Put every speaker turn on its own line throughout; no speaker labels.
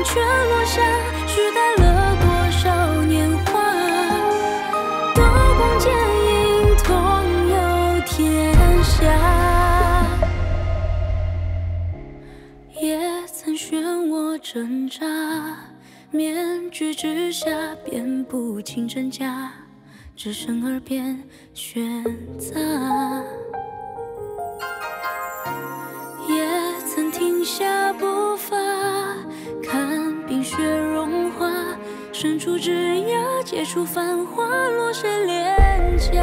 却落下，许待了多少年华？刀光剑影，同游天下。也曾漩涡挣扎，面具之下辨不清真假，只剩耳边喧杂。也曾停下步伐，看冰雪融化，伸出枝桠，接触繁华，落谁脸颊？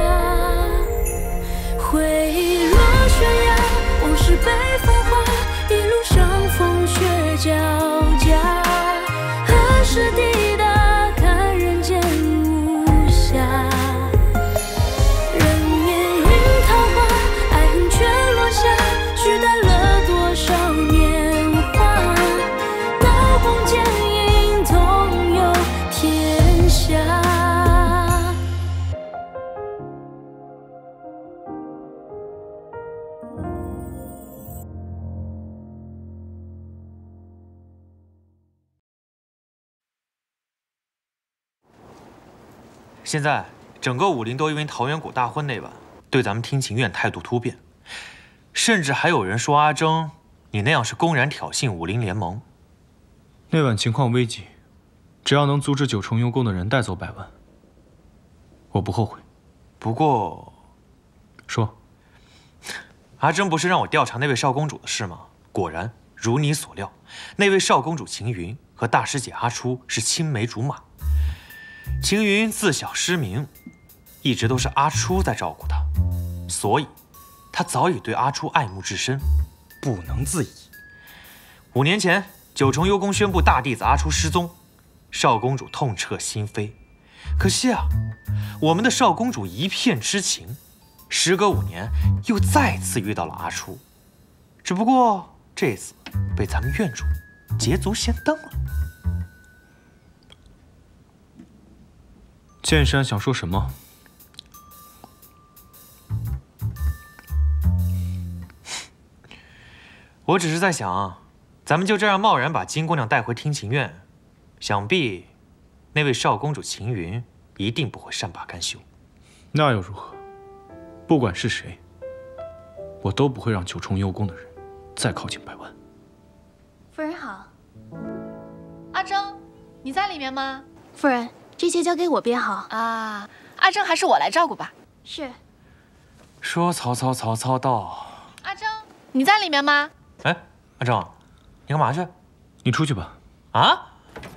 回忆落悬崖，往事被风化，一路上风雪交加，何时抵达？看人间无暇。人面云桃花，爱恨却落下，许待了多少年华？刀光剑影，同游天下。
现在整个武林都因为桃源谷大婚那晚，对咱们听琴院态度突变，甚至还有人说阿征，你那样是公然挑衅武林联盟。
那晚情况危急，只要能阻止九重幽宫的人带走百万，我不后悔。
不过，
说，
阿征不是让我调查那位少公主的事吗？果然如你所料，那位少公主秦云和大师姐阿初是青梅竹马。秦云自小失明，一直都是阿初在照顾她，所以她早已对阿初爱慕至深，不能自已。5年前，九重幽宫宣布大弟子阿初失踪，少公主痛彻心扉。可惜啊，我们的少公主一片痴情，时隔5年又再次遇到了阿初，只不过这次被咱们院主捷足先登了。
剑山想说什么？
我只是在想，咱们就这样贸然把金姑娘带回听琴院，想必那位少公主秦云一定不会善罢甘休。
那又如何？不管是谁，我都不会让九重幽宫的人再靠近百万。
夫人好。阿征，你在里面吗？
夫人，这些交给我便好。
啊，阿征还是我来照顾吧。
是。
说曹操，曹操到。
阿征，你在里面吗？
哎，阿征，你干嘛去？
你出去吧。
啊？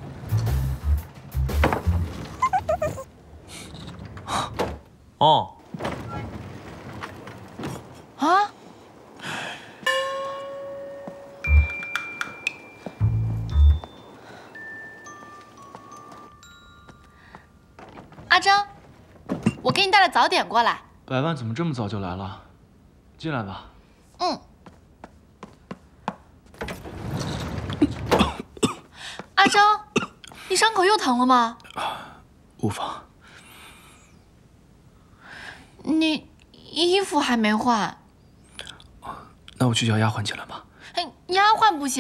哦。
啊？阿征，我给你带了早点过来。
百万怎么这么早就来了？进来吧。
嗯。阿征，你伤口又疼了吗？
无妨。
你衣服还没换。
那我去叫丫鬟进来吧。
哎，丫鬟不行，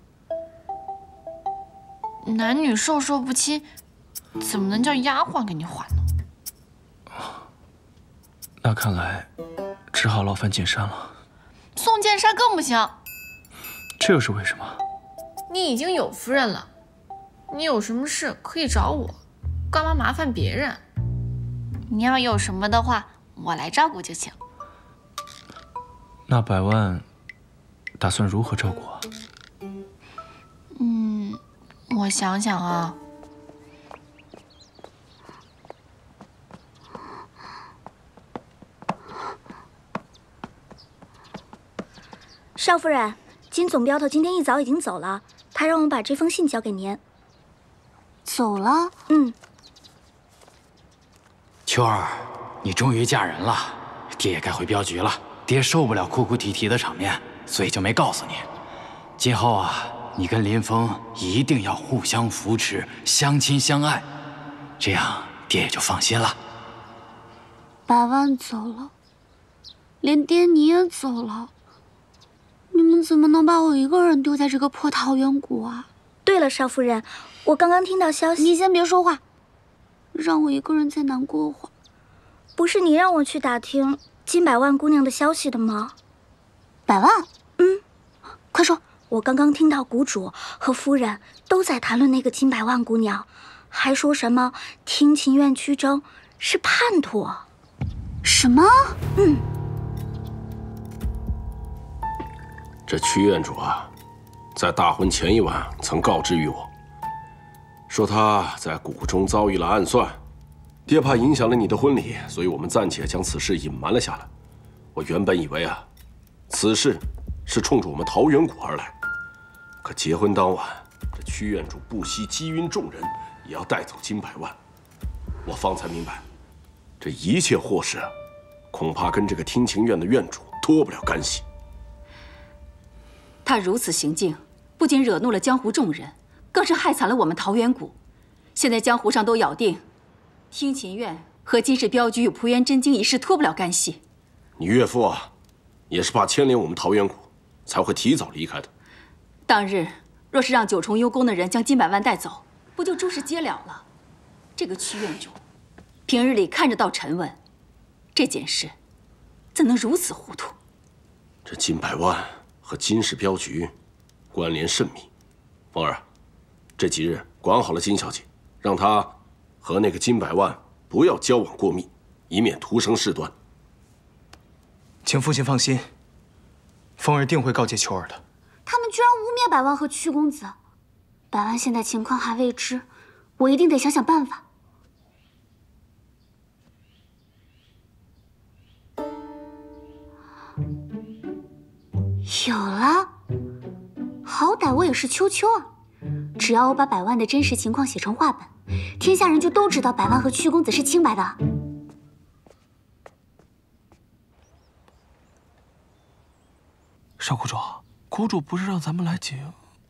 男女授受不亲，怎么能叫丫鬟给你换呢？
那看来只好劳烦剑山了。
宋剑山更不行。
这又是为什么？
你已经有夫人了，你有什么事可以找我，干嘛麻烦别人？你要有什么的话，我来照顾就行。
那百万打算如何照顾啊？
我想想啊。
少夫人，金总镖头今天一早已经走了，他让我把这封信交给您。
走了？
秋儿，你终于嫁人了，爹也该回镖局了。爹受不了哭哭啼啼的场面，所以就没告诉你。今后啊，你跟林峰一定要互相扶持，相亲相爱，这样爹也就放心了。
百万走了，连爹你也走了，你们怎么能把我一个人丢在这个破桃源谷啊？
对了，少夫人，我刚刚听到消息。
你先别说话，让我一个人再难过会儿。
不是你让我去打听金百万姑娘的消息的吗？
百万？
嗯，
快说。
我刚刚听到谷主和夫人都在谈论那个金百万姑娘，还说什么听琴院曲征是叛徒。
什么？
这曲院主啊，在大婚前一晚曾告知于我，说他在谷中遭遇了暗算，爹怕影响了你的婚礼，所以我们暂且将此事隐瞒了下来。我原本以为啊，此事是冲着我们桃源谷而来，可结婚当晚，这曲院主不惜击晕众人，也要带走金百万。我方才明白，这一切祸事啊，恐怕跟这个听琴院的院主脱不了干系。
他如此行径，不仅惹怒了江湖众人，更是害惨了我们桃源谷。现在江湖上都咬定，听琴院和金氏镖局与蒲元真经一事脱不了干系。
你岳父啊，也是怕牵连我们桃源谷，才会提早离开的。
当日若是让九重幽宫的人将金百万带走，不就诸事皆了了？这个曲院主，平日里看着倒沉稳，这件事怎能如此糊涂？
这金百万和金氏镖局关联甚密，凤儿，这几日管好了金小姐，让她和那个金百万不要交往过密，以免徒生事端。
请父亲放心，凤儿定会告诫秋儿的。
他们居然污蔑百万和曲公子，百万现在情况还未知，我一定得想想办法。有了，好歹我也是秋秋啊！只要我把百万的真实情况写成画本，天下人就都知道百万和曲公子是清白的。
少谷主，谷主不是让咱们来请？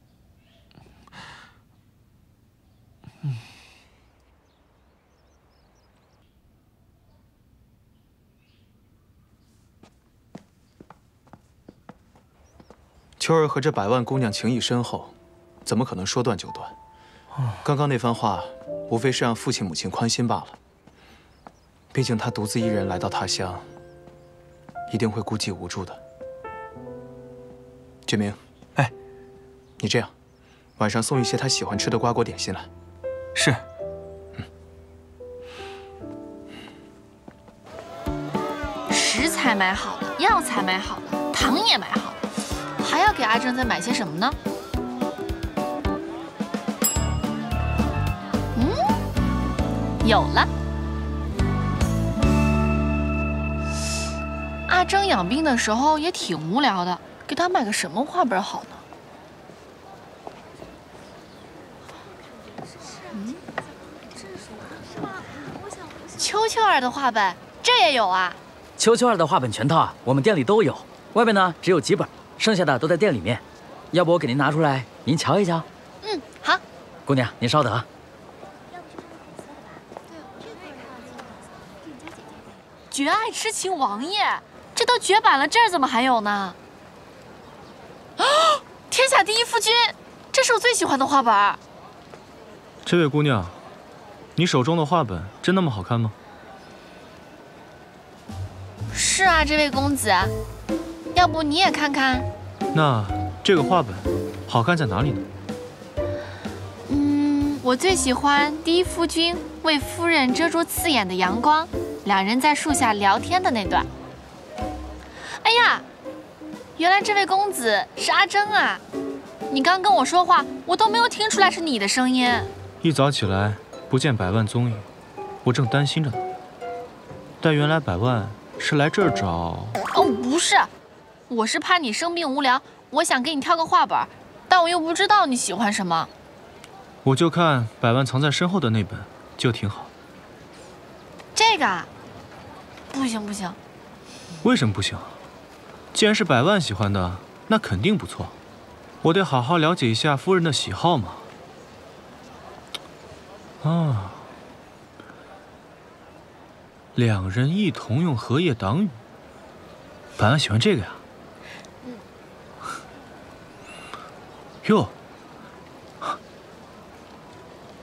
秋儿和这百万姑娘情谊深厚，怎么可能说断就断？刚刚那番话，无非是让父亲母亲宽心罢了。毕竟她独自一人来到他乡，一定会孤寂无助的。俊明，
哎，
你这样，晚上送一些他喜欢吃的瓜果点心来。
是。
食材买好了，药材买好了，糖也买好了。还要给阿珍再买些什么呢？有了。阿珍养病的时候也挺无聊的，给她买个什么画本好呢？秋秋儿的画本，这也有啊？
秋秋儿的画本全套啊，我们店里都有，外面呢只有几本。剩下的都在店里面，要不我给您拿出来，您瞧一瞧。
好。
姑娘，您稍等。
绝爱痴情王爷，这都绝版了，这儿怎么还有呢？啊！天下第一夫君，这是我最喜欢的画本。
这位姑娘，你手中的画本真那么好看吗？
是啊，这位公子。要不你也看看？
那这个画本好看在哪里呢？
我最喜欢第一夫君为夫人遮住刺眼的阳光，两人在树下聊天的那段。哎呀，原来这位公子是阿珍啊！你刚跟我说话，我都没有听出来是你的声音。
一早起来不见百万踪影，我正担心着呢。但原来百万是来这儿找……
哦，不是。我是怕你生病无聊，我想给你挑个画本，但我又不知道你喜欢什么。
我就看百万藏在身后的那本就挺好。
这个啊，不行不行。
为什么不行？既然是百万喜欢的，那肯定不错。我得好好了解一下夫人的喜好嘛。啊，两人一同用荷叶挡雨。百万喜欢这个呀？哟，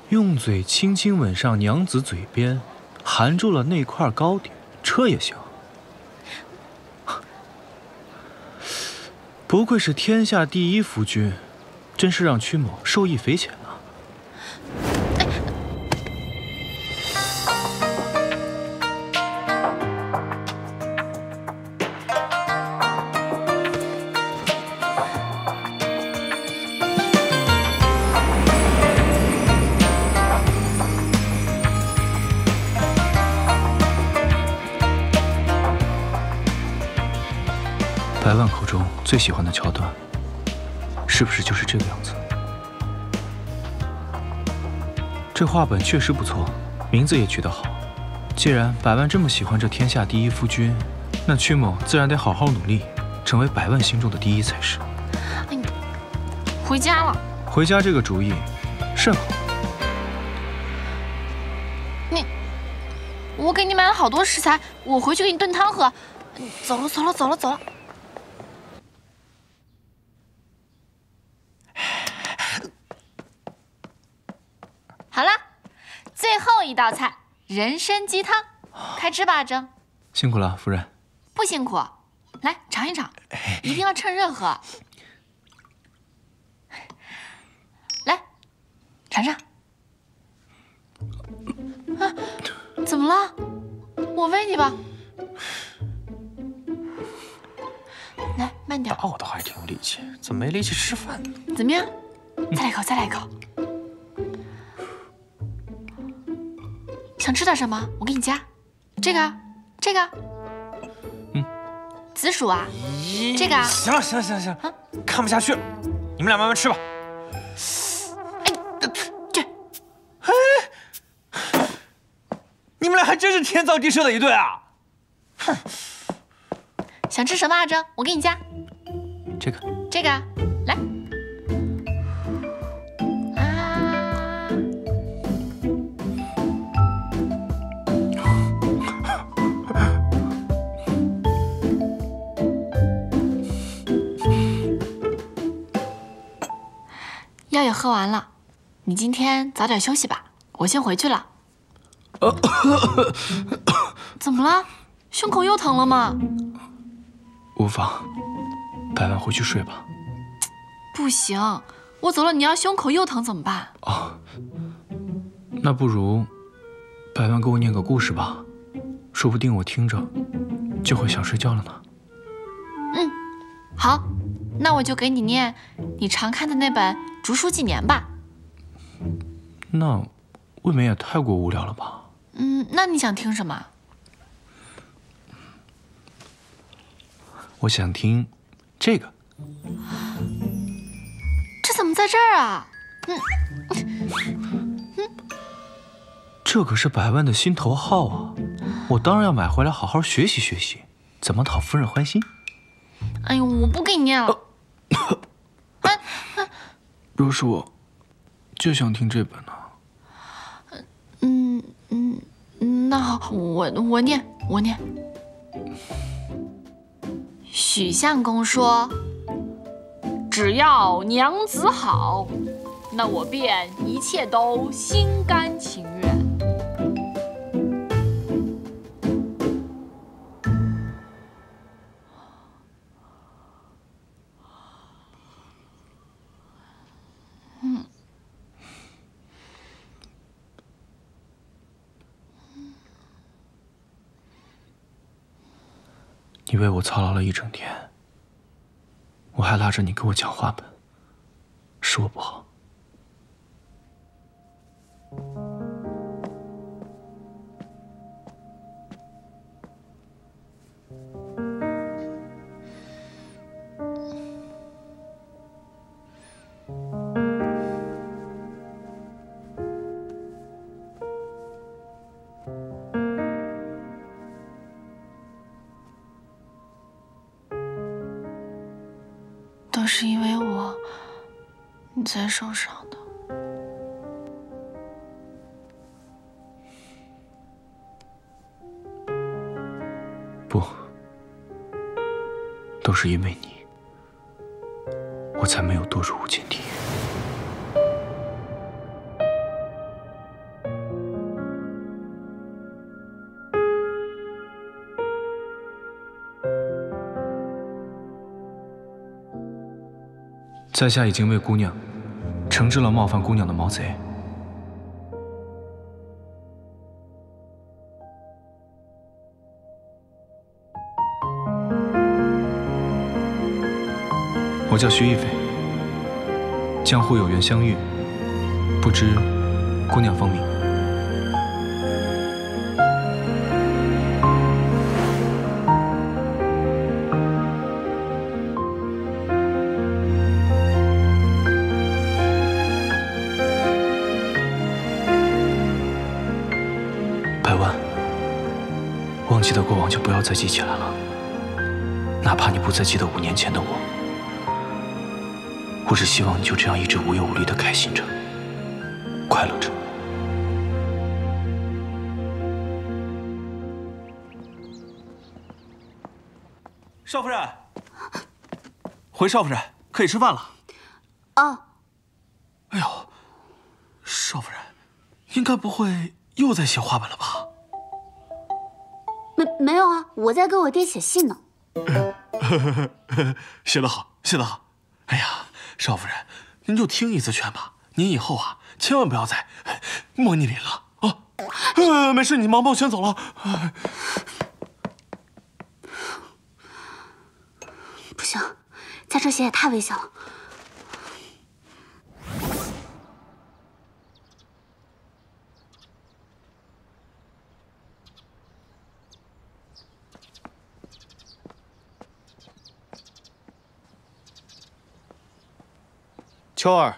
用嘴轻轻吻上娘子嘴边，含住了那块糕点，这也行。不愧是天下第一夫君，真是让曲某受益匪浅啊！百万口中最喜欢的桥段，是不是就是这个样子？这画本确实不错，名字也取得好。既然百万这么喜欢这天下第一夫君，那曲某自然得好好努力，成为百万心中的第一才是。
回家了。
回家这个主意甚好。
我给你买了好多食材，我回去给你炖汤喝。走了，走了，走了，走了。好了，最后一道菜人参鸡汤，开吃吧，阿征。
辛苦了，夫人。
不辛苦，来尝一尝，一定要趁热喝。来，尝尝。啊，怎么了？我喂你吧。来，慢点。
打我倒还挺有力气，怎么没力气吃饭呢？
怎么样？再来一口，再来一口。想吃点什么？我给你加。这个，这个。紫薯啊，这个啊。
行了，行了，行了，行了，看不下去了，你们俩慢慢吃吧。你们俩还真是天造地设的一对啊！哼。
想吃什么，阿征？我给你加。
这个。
这个，来。药也喝完了，你今天早点休息吧，我先回去了。怎么了？胸口又疼了吗？
无妨，百万回去睡吧。
不行，我走了，你要胸口又疼怎么办？
哦，那不如百万给我念个故事吧，说不定我听着就会想睡觉了呢。
嗯，好，那我就给你念你常看的那本《竹书纪年》吧。
那未免也太过无聊了吧？
那你想听什么？
我想听这个。
这怎么在这儿啊？
这可是百万的心头好啊！我当然要买回来好好学习学习，怎么讨夫人欢心。
哎呦，我不给你念了。
若是我，就想听这本呢。
那好，我念。许相公说：“只要娘子好，那我便一切都心甘情愿。”
你为我操劳了一整天，我还拉着你给我讲话本，是我不好。
都是因为我，你才受伤的。
不，都是因为你，我才没有堕入无间地狱。 在下已经为姑娘惩治了冒犯姑娘的毛贼。我叫徐一斐，江湖有缘相遇，不知姑娘芳名。百万，忘记的过往就不要再记起来了，哪怕你不再记得5年前的我。我只希望你就这样一直无忧无虑地开心着，快乐着。
少夫人，回少夫人，可以吃饭了。
哦。
哎呦，少夫人，应该不会又在写话本了吧？
没有啊，我在给我爹写信呢。
写得好，写得好。哎呀，少夫人，您就听一次劝吧，您以后啊，千万不要再摸你脸了啊。没事，你忙吧，我先走了。
不行，在这写也太危险了。
秋儿，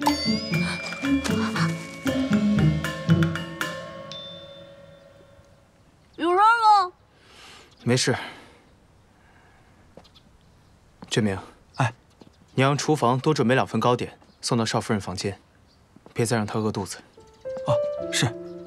有人吗？
没事。志明，
哎，
你让厨房多准备2份糕点，送到少夫人房间，别再让她饿肚子。
哦，是。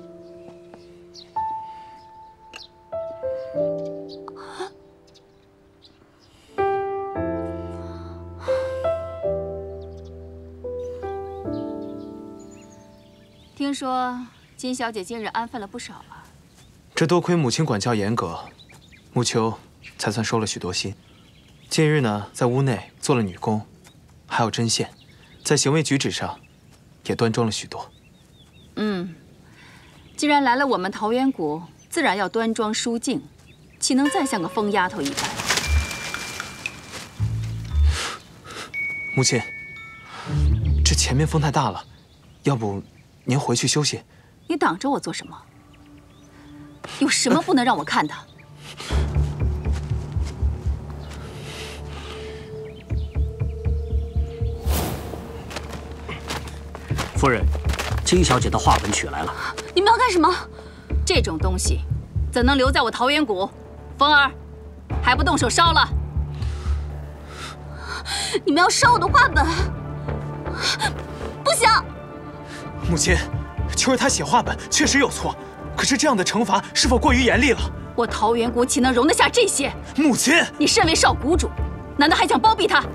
听说金小姐近日安分了不少了。
这多亏母亲管教严格，木秋才算收了许多心。近日呢，在屋内做了女工，还有针线，在行为举止上也端庄了许多。
既然来了我们桃源谷，自然要端庄淑静，岂能再像个疯丫头一般？
母亲，这前面风太大了，要不您回去休息？
你挡着我做什么？有什么不能让我看的？
夫人，金小姐的画本取来了。
你们要干什么？
这种东西怎能留在我桃源谷？风儿，还不动手烧了？
你们要烧我的画本？不行！
母亲，秋儿她写画本确实有错，可是这样的惩罚是否过于严厉了？
我桃源谷岂能容得下这些？
母亲，
你身为少谷主，难道还想包庇他？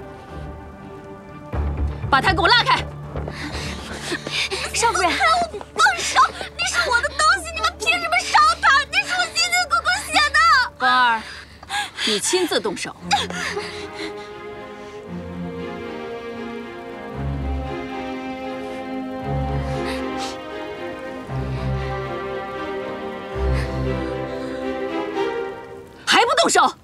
把他给我拉开！
少夫人，放手！那是我的东西，你们凭什么烧它？那是我辛辛苦苦写的。
风儿，你亲自动手。还不动手！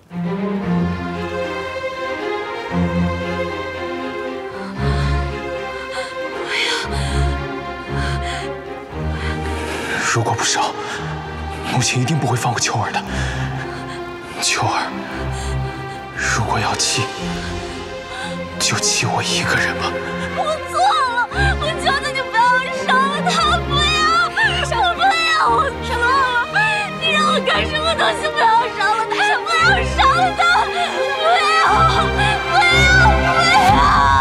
如果不烧，母亲一定不会放过秋儿的。秋儿，如果要气，就气我一个人吧。
我错了，我求求你不要烧了它，不要！我不要，我错了。你让我干什么东西？不要烧了它，不要烧了它，不要，不要，不要！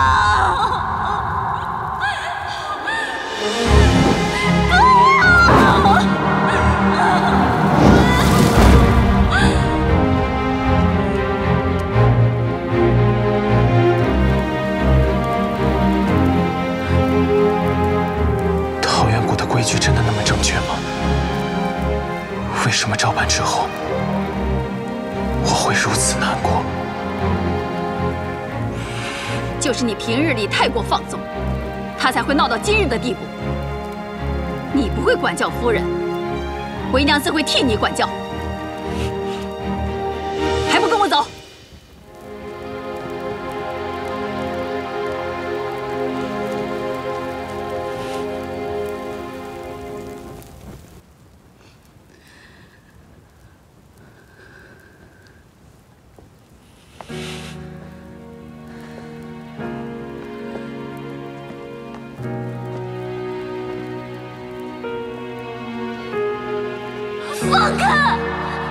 规矩真的那么正确吗？为什么照办之后，我会如此难过？
就是你平日里太过放纵，他才会闹到今日的地步。你不会管教夫人，为娘自会替你管教。还不跟我走！
放开！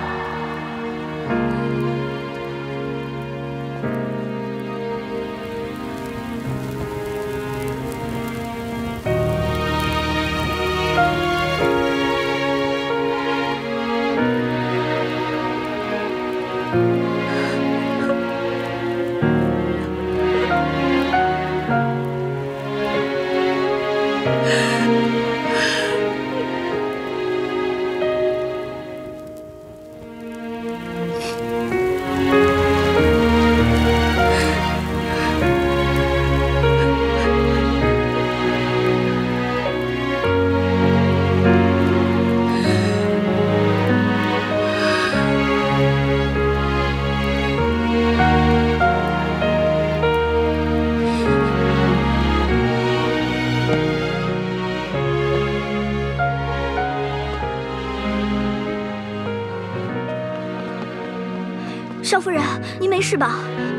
少夫人，您没事吧？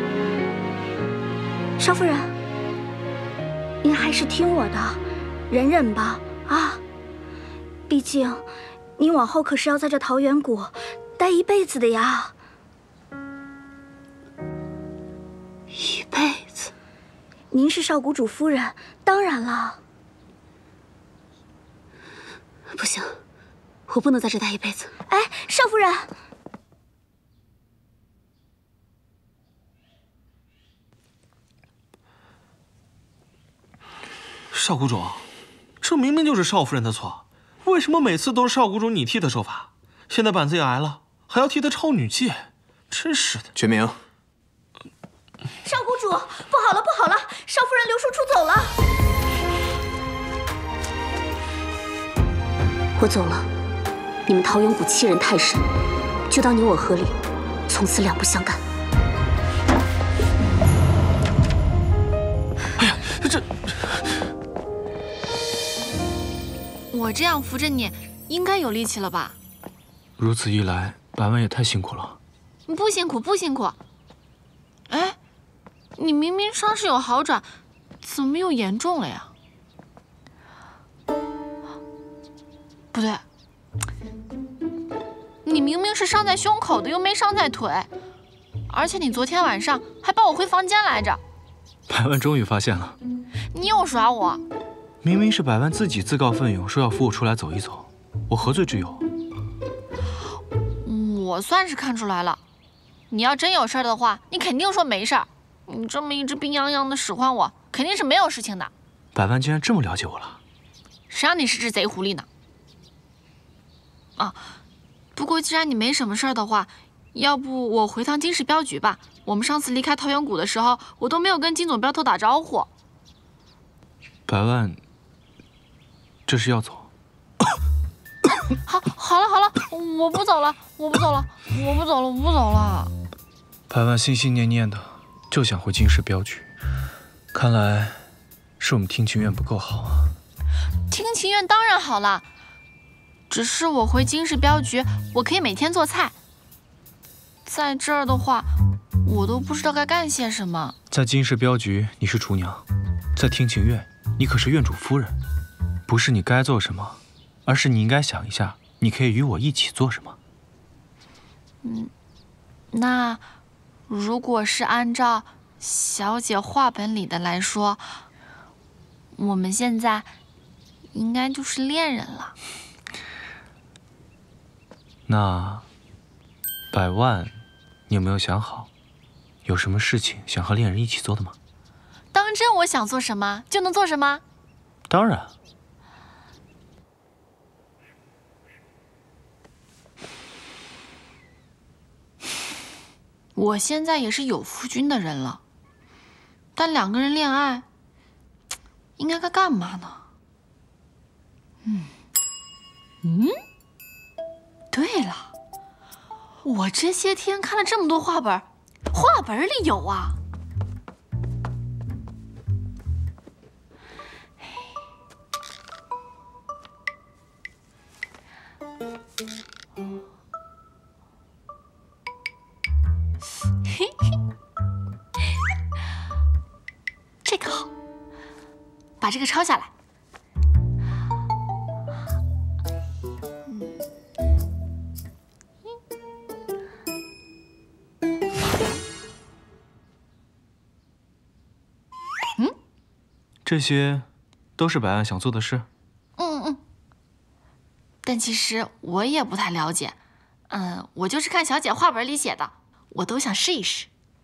少夫人，您还是听我的，忍忍吧，啊！毕竟，您往后可是要在这桃源谷待一辈子的呀。
一辈子？
您是少谷主夫人，当然了。
不行，我不能在这待一辈子。
哎，少夫人。
少谷主，这明明就是少夫人的错，为什么每次都是少谷主你替她受罚？现在板子也挨了，还要替她抄女戒，真是的。
决明，
少谷主，不好了，不好了，少夫人留书出走了。
我走了，你们桃源谷欺人太甚，就当你我合理，从此两不相干。
哎呀，这。
我这样扶着你，应该有力气了吧？
如此一来，百万也太辛苦了。
不辛苦，不辛苦。哎，你明明伤势有好转，怎么又严重了呀？不对，你明明是伤在胸口的，又没伤在腿，而且你昨天晚上还抱我回房间来着。
百万终于发现了，
你又耍我。
明明是百万自己自告奋勇说要扶我出来走一走，我何罪之有？
我算是看出来了，你要真有事的话，你肯定说没事儿。你这么一直病殃殃的使唤我，肯定是没有事情的。
百万竟然这么了解我了，
谁让你是只贼狐狸呢？啊，不过既然你没什么事儿的话，要不我回趟金氏镖局吧。我们上次离开桃源谷的时候，我都没有跟金总镖头打招呼。
百万。这是要走？
好了，我不走了，我不走了。
百万心心念念的就想回金氏镖局，看来是我们听琴院不够好啊。
听琴院当然好了，只是我回金氏镖局，我可以每天做菜。在这儿的话，我都不知道该干些什么。
在金氏镖局你是厨娘，在听琴院你可是院主夫人。不是你该做什么，而是你应该想一下，你可以与我一起做什么。
那如果是按照小姐话本里的来说，我们现在应该就是恋人了。
那百万，你有没有想好，有什么事情想和恋人一起做的吗？
当真我想做什么就能做什么？
当然。
我现在也是有夫君的人了， 但2个人恋爱，应该该干嘛呢？对了，我这些天看了这么多画本，画本里有啊。这个好，把这个抄下来。
这些都是百万想做的事。
但其实我也不太了解，我就是看小姐画本里写的，我都想试一试。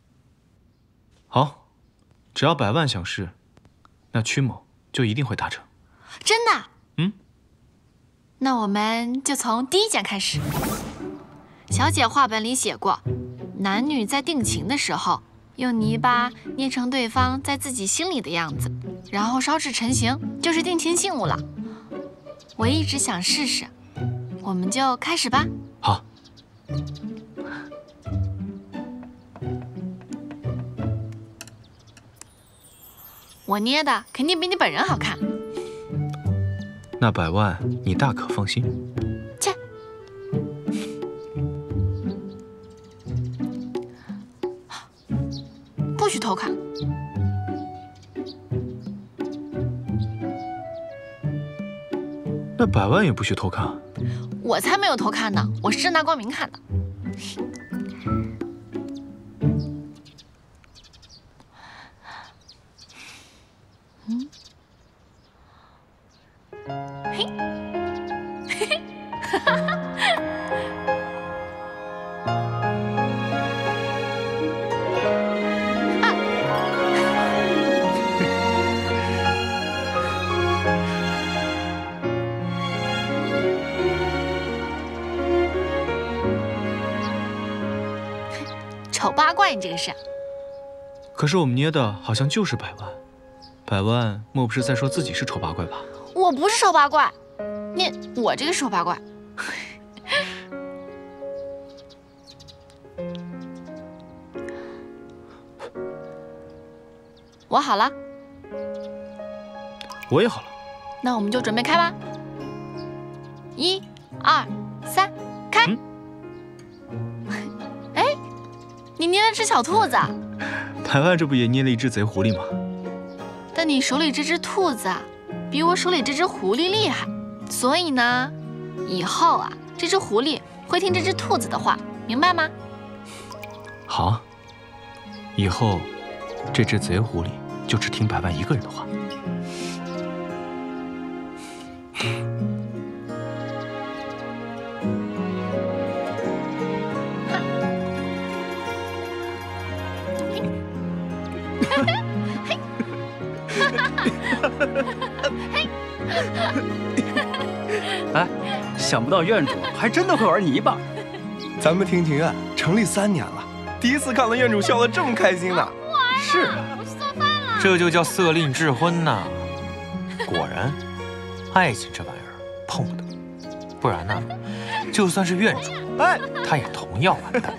好，只要百万想试，那曲某就一定会达成。
真的？那我们就从第1件开始。小姐画本里写过，男女在定情的时候，用泥巴捏成对方在自己心里的样子，然后烧制成型，就是定情信物了。我一直想试试，我们就开始吧。
好。
我捏的肯定比你本人好看。
那百万你大可放心。
切。不许偷看。
那百万也不许偷看。
我才没有偷看呢，我是正大光明看的。丑八怪，你这个是。
可是我们捏的好像就是百万，百万莫不是在说自己是丑八怪吧？
我不是丑八怪，我这个是丑八怪。我好了。
我也好了。
那我们就准备开吧。1、2、3，开！你捏了只小兔子。
百万这不也捏了一只贼狐狸吗？
但你手里这只兔子比我手里这只狐狸厉害，所以呢，以后啊，这只狐狸会听这只兔子的话，明白吗？
好，以后这只贼狐狸就只听百万一个人的话。
哎，想不到院主还真的会玩泥巴。
咱们庭院成立3年了，第一次看到院主笑得这么开心呢。
是啊，
我去做饭了。
这就叫色令智昏呐！果然，爱情这玩意儿碰不得，不然呢，就算是院主，他也同样完蛋。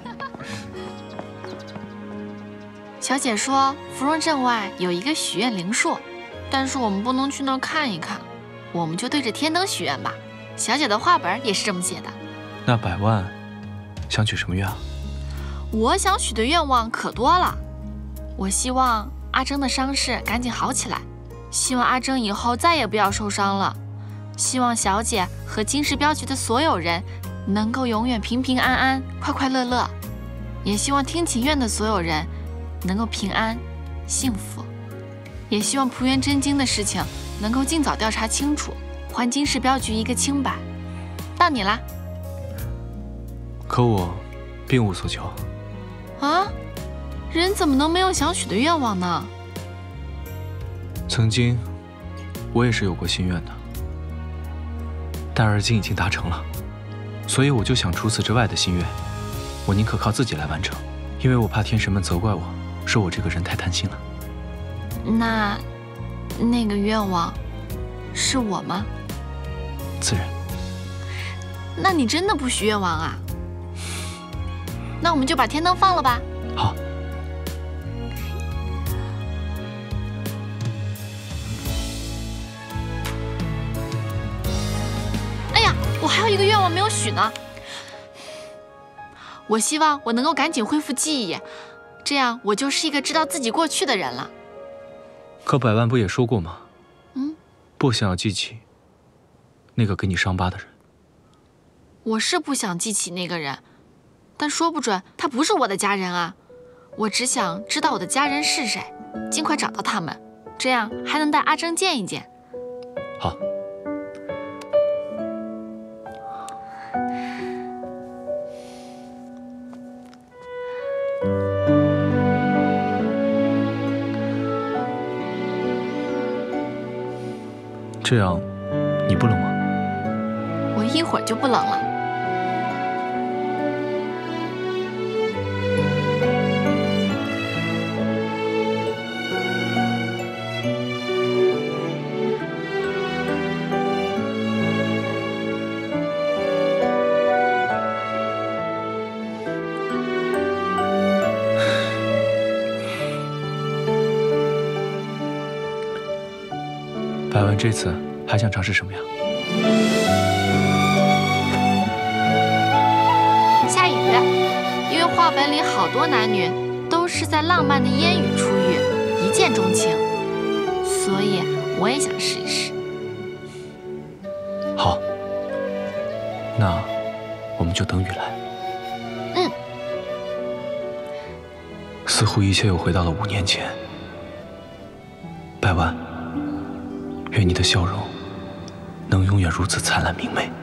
小姐说，芙蓉镇外有一个许愿灵树，但是我们不能去那儿看一看，我们就对着天灯许愿吧。小姐的画本也是这么写的。
那百万想许什么愿啊？
我想许的愿望可多了，我希望阿征的伤势赶紧好起来，希望阿征以后再也不要受伤了，希望小姐和金氏镖局的所有人能够永远平平安安、快快乐乐，也希望听琴院的所有人能够平安、幸福，也希望蒲元真经的事情能够尽早调查清楚，还金氏镖局一个清白。到你啦。
可我并无所求。
啊？人怎么能没有想许的愿望呢？
曾经，我也是有过心愿的，但而今已经达成了，所以我就想除此之外的心愿，我宁可靠自己来完成，因为我怕天神们责怪我，说我这个人太贪心了。
那个愿望是我吗？
自然。
那你真的不许愿望啊？那我们就把天灯放了吧。
好。
哎呀，我还有一个愿望没有许呢。我希望我能够赶紧恢复记忆，这样我就是一个知道自己过去的人了。
可百万不也说过吗？不想要记起那个给你伤疤的人。
我是不想记起那个人，但说不准他不是我的家人啊。我只想知道我的家人是谁，尽快找到他们，这样还能带阿征见一见。
好。这样，你不冷吗？
我一会儿就不冷了。
百万这次还想尝试什么呀？
下雨，因为话本里好多男女都是在浪漫的烟雨初遇，一见钟情，所以我也想试一试。
好，那我们就等雨来。似乎一切又回到了5年前。百万。愿你的笑容能永远如此灿烂明媚。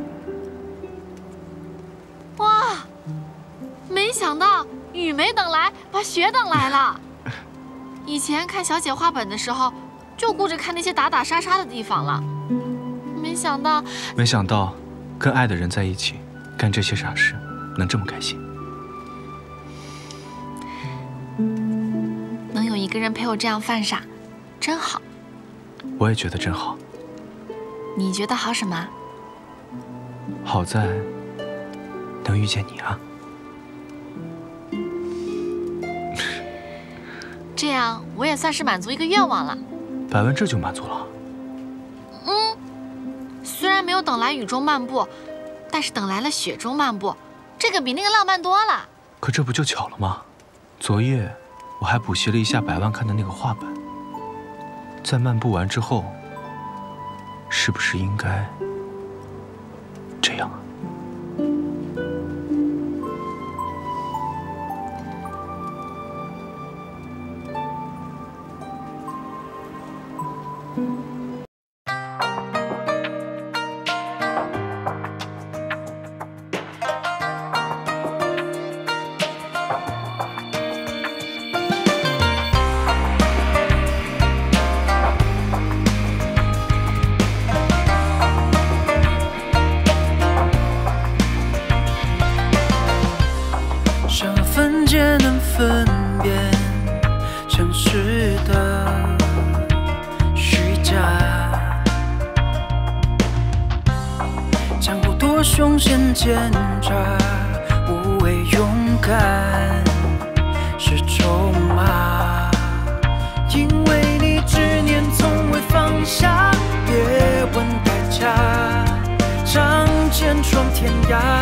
哇，没想到雨没等来，把雪等来了。以前看小姐画本的时候，就顾着看那些打打杀杀的地方了，没想到跟爱的人在一起，干这些傻事，能这么开心。能有一个人陪我这样犯傻，真好。
我也觉得真好。
你觉得好什么？
好在能遇见你啊。
这样我也算是满足一个愿望了。
百万这就满足了？
虽然没有等来雨中漫步，但是等来了雪中漫步，这个比那个浪漫多了。
可这不就巧了吗？昨夜我还补习了一下百万看的那个画本。在漫步完之后，是不是应该这样啊？
能分辨诚实的虚假，江湖多凶险奸诈，无畏勇敢是筹码。因为你执念从未放下，别问代价，仗剑闯天涯。